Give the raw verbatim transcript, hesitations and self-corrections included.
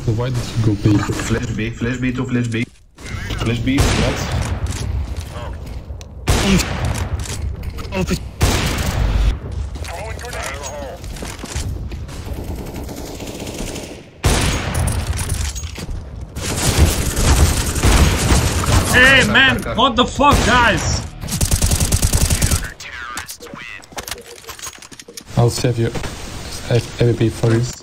Why did you go B? Flash B, flash B to flash B. Flash B, flat. Hey man, what the fuck, guys? I'll save you A W P for you.